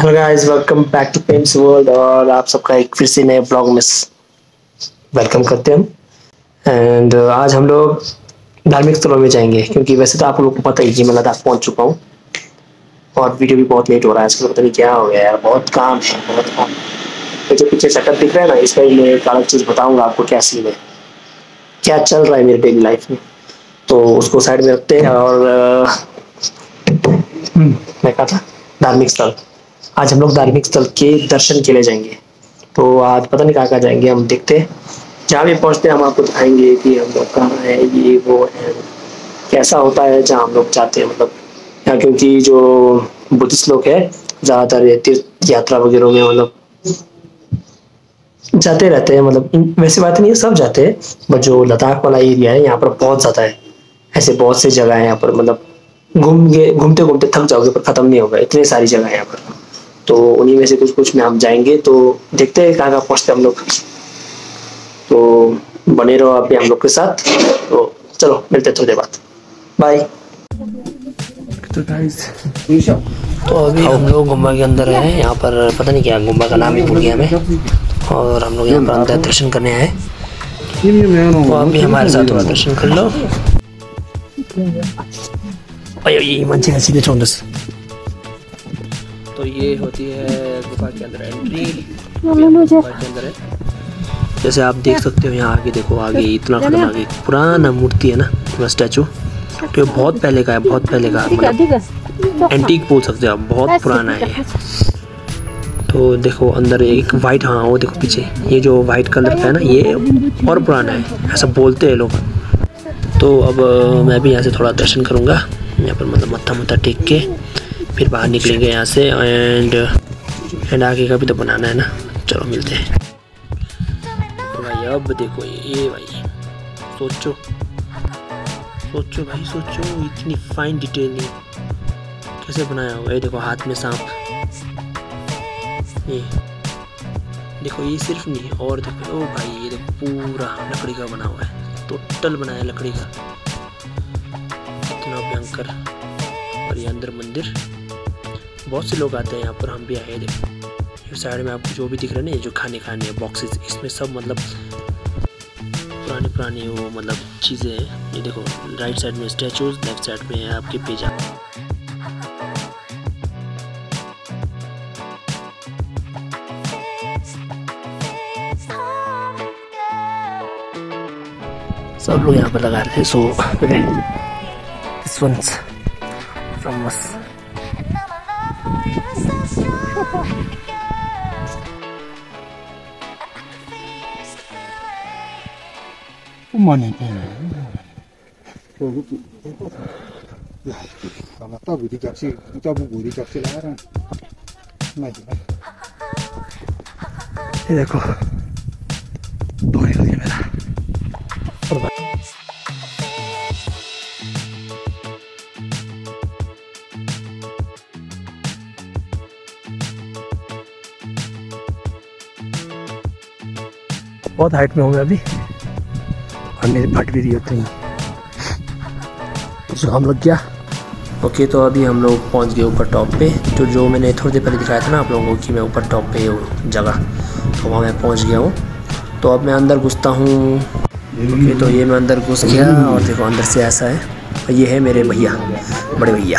Hello guys, welcome back to Pem's world. और आप सबका एक फिर से नए ब्लॉग में वेलकम करते हैं हम। एंड आज हम लोग धार्मिक स्थलों में जाएंगे, क्योंकि वैसे तो आप लोगों को पता ही कि मैं लद्दाख पहुंच चुका हूं और वीडियो भी बहुत लेट हो रहा है आजकल। पता नहीं क्या हो गया यार, बहुत काम है, बहुत काम। तो जो पीछे सेटअप दिख रहा है ना, इसका ही मैं एक अलग चीज़ बताऊंगा आपको, क्या सीन है, क्या चल रहा है मेरे डेली लाइफ में। तो उसको साइड में रखते हैं और मैं कहा था धार्मिक स्थल। आज हम लोग धार्मिक स्थल के दर्शन के लिए जाएंगे। तो आज पता नहीं कहाँ कहाँ जाएंगे, हम देखते हैं। जहाँ भी पहुँचते हैं हम आपको दिखाएंगे कि हम लोग कहाँ हैं, ये वो है, कैसा होता है जहाँ हम लोग जाते हैं। मतलब यहाँ क्योंकि जो बुद्धिस्ट लोग हैं ज़्यादातर ये तीर्थ यात्रा वगैरह में मतलब जाते रहते हैं। मतलब वैसी बात नहीं है, सब जाते हैं, बट जो लद्दाख वाला एरिया है यहाँ पर बहुत ज़्यादा है। ऐसे बहुत सी जगह है यहाँ पर, मतलब घूमते घूमते थक जाओगे पर ख़त्म नहीं होगा, इतनी सारी जगह है यहाँ पर। तो उन्हीं में से कुछ कुछ में हम जाएंगे, तो देखते हैं कहाँ कहाँ पहुँचते हैं हम लोग। तो बने रहो आप भी हम लोग के साथ। तो चलो मिलते हैं थोड़ी देर बाद, बाय। तो गाइस, तो अभी हम लोग गुम्बा के अंदर हैं। यहाँ पर पता नहीं क्या गुम्बा का नाम ही भूल गया मैं। और हम लोग यहाँ पर अंदर दर्शन करने आए, तो आप भी हमारे साथ थोड़ा दर्शन कर लो। सीधे चौंदस। तो ये होती है गुफा के अंदर एंट्री, गुफा के अंदर है। जैसे आप देख सकते हो यहाँ आगे देखो, आगे इतना खड़ा आगे पुराना मूर्ति है ना, पूरा स्टैचू। तो ये बहुत पहले का है, बहुत पहले का, मतलब एंटीक बोल सकते हो आप, बहुत पुराना है। तो देखो अंदर एक वाइट, हाँ वो देखो पीछे ये जो वाइट कलर का है ना, ये और पुराना है, ऐसा बोलते हैं लोग। तो अब मैं भी यहाँ से थोड़ा दर्शन करूँगा, यहाँ पर मतलब मत्था मुत्था टेक के फिर बाहर निकलेंगे यहाँ से। एंड आगे का भी तो बनाना है ना, चलो मिलते हैं। तो भाई अब देखो ये भाई, सोचो सोचो भाई सोचो, इतनी फाइन डिटेलिंग कैसे बनाया होगा। ये देखो हाथ में सांप, ये देखो, ये सिर्फ नहीं और देखो, ओ भाई ये देखो पूरा लकड़ी का बना हुआ है, टोटल बनाया लकड़ी का, इतना भयंकर। और ये अंदर मंदिर, बहुत से लोग आते हैं यहाँ पर, हम भी आए। देखो साइड में आपको जो भी दिख रहा है ना, ये जो खाने है बॉक्सेस, इसमें सब मतलब पुरानी वो मतलब चीज़ें हैं। ये देखो राइट साइड में स्टैचूज, लेफ्ट साइड में है आपके पेजा। सब लोग यहाँ पर लगा रहे थे। So this one's from us. ये देखो तो है मेरा। बहुत हाइट में हूँ मैं अभी, और मेरे फट भी रही होती है, जुकाम लग गया। ओके, तो अभी हम लोग पहुँच गए ऊपर टॉप पे। तो जो मैंने थोड़ी देर पहले दिखाया था ना आप लोगों को कि मैं ऊपर टॉप पे हूँ जगह, तो वहाँ मैं पहुँच गया हूँ। तो अब मैं अंदर घुसता हूँ। ओके, तो ये मैं अंदर घुस गया और देखो अंदर से ऐसा है। और ये है मेरे भैया, बड़े भैया।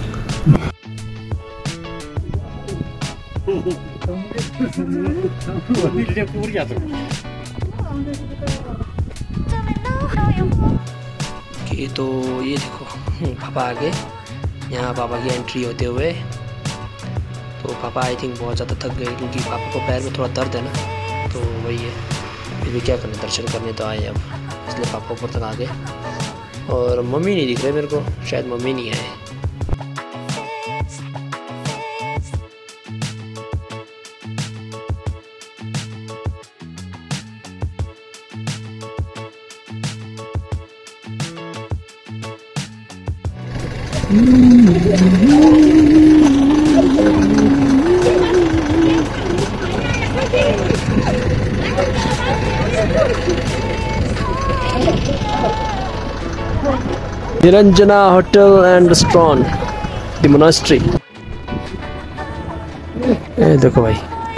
ओके, तो ये देखो पापा आ गए यहाँ, पापा की एंट्री होते हुए। तो पापा आई थिंक बहुत ज़्यादा थक गए, क्योंकि पापा को पैर में थोड़ा दर्द है ना, तो वही है। फिर भी क्या करने, दर्शन करने तो आए अब, इसलिए पापा ऊपर तक आ गए। और मम्मी नहीं दिख रहे मेरे को, शायद मम्मी नहीं आए। Niranjana Hotel and Restaurant, the monastery. ये देखो भाई,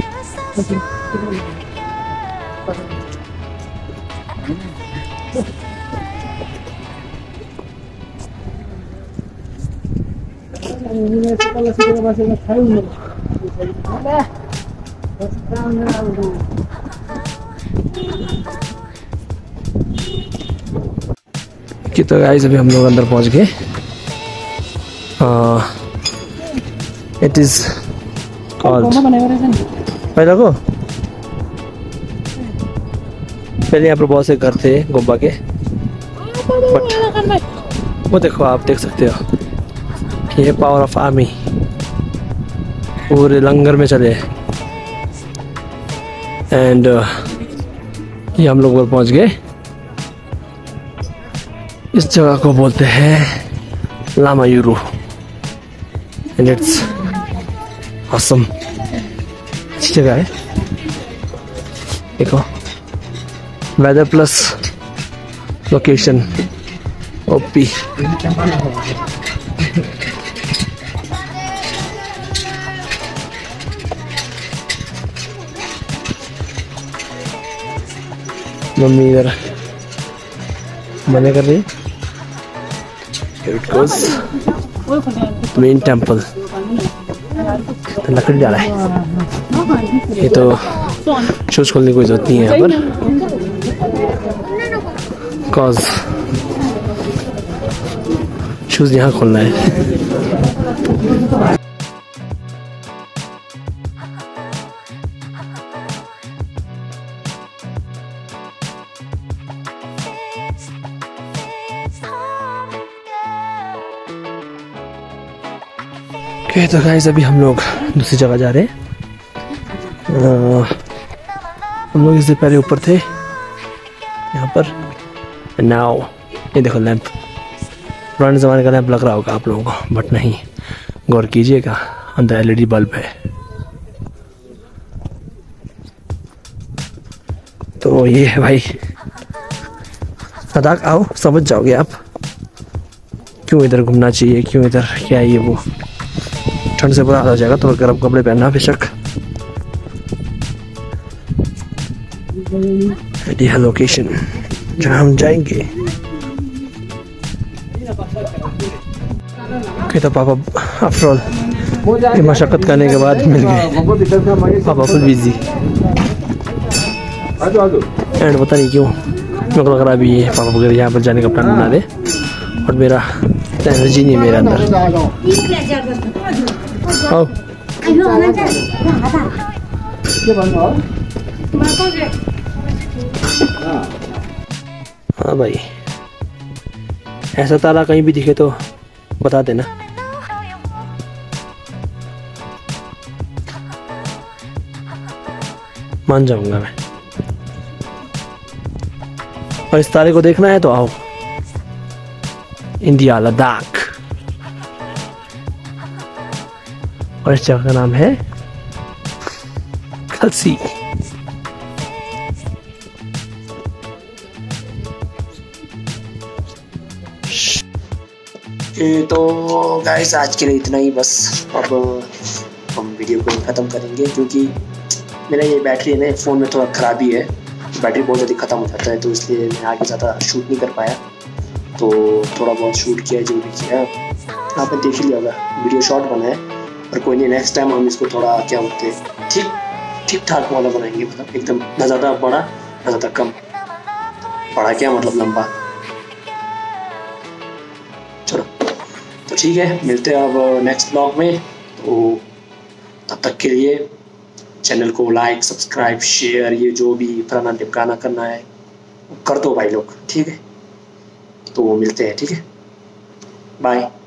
कि तो गाइस अभी हम लोग अंदर पहुंच गए। इट इज कॉल्ड पहले को पहले यहाँ पर बहुत से घर थे गोम्बा के, बट वो देखो, आप देख सकते हो ये पावर ऑफ आर्मी पूरे लंगर में चले। एंड ये हम लोग पहुंच गए। इस जगह को बोलते हैं लामायूरू एंड इट्स ऑसम। अच्छी जगह है, देखो वेदर प्लस लोकेशन ओपी। मम्मी इधर मना कर रही है। Here it goes, main temple. तो लकड़ी डाला है, ये तो शूज खोलने की कोई जरूरत नहीं है यहाँ पर, कॉज शूज यहाँ खोलना है। ओके तो गाइस अभी हम लोग दूसरी जगह जा रहे हैं। हम लोग इससे पहले ऊपर थे यहाँ पर। नाउ ये देखो लैंप, पुराने ज़माने का लैंप लग रहा होगा आप लोगों को, बट नहीं, गौर कीजिएगा अंदर LED बल्ब है। तो ये है भाई लद्दाख, आओ समझ जाओगे आप क्यों इधर घूमना चाहिए, क्यों इधर क्या है ये वो। ठंड से बुरा हाल हो जाएगा तो गर्म कपड़े पहनना बेशक। यह लोकेशन जहाँ हम जाएंगे। तो पापा आफ्टर ऑल मशक्कत करने के बाद मिल गए। पापा फुल बिजी एंड पता नहीं क्यों मेरे को लग रहा अभी ये पापा वगैरह यहाँ पर जाने का प्लान बना रहे, और मेरा एनर्जी नहीं मेरे अंदर। हाँ भाई, ऐसा तारा कहीं भी दिखे तो बता देना। मान जाऊंगा मैं। और इस तारे को देखना है तो आओ इंडिया लद्दाख। और इस जगह का नाम है खलसी। तो गाइस आज के लिए इतना ही बस। अब हम वीडियो को ख़त्म करेंगे क्योंकि मेरा ये बैटरी है ना फ़ोन में थोड़ा ख़राबी है, बैटरी बहुत जल्दी ख़त्म हो जाता है, तो इसलिए मैं आगे ज़्यादा शूट नहीं कर पाया। तो थोड़ा बहुत शूट किया जो भी किया आपने देख ही लिया होगा, वीडियो शॉर्ट बना है। और कोई नहीं, नेक्स्ट टाइम हम इसको थोड़ा क्या बोलते हैं ठीक ठाक वाला बनाएंगे, मतलब एकदम ना ज़्यादा बड़ा ना ज़्यादा कम। बड़ा क्या मतलब लंबा। चलो तो ठीक है, मिलते हैं अब नेक्स्ट ब्लॉग में। तो तब तक के लिए चैनल को लाइक सब्सक्राइब शेयर ये जो भी फलाना टिपकाना करना है कर दो भाई लोग, ठीक है। तो मिलते हैं, ठीक है, बाय।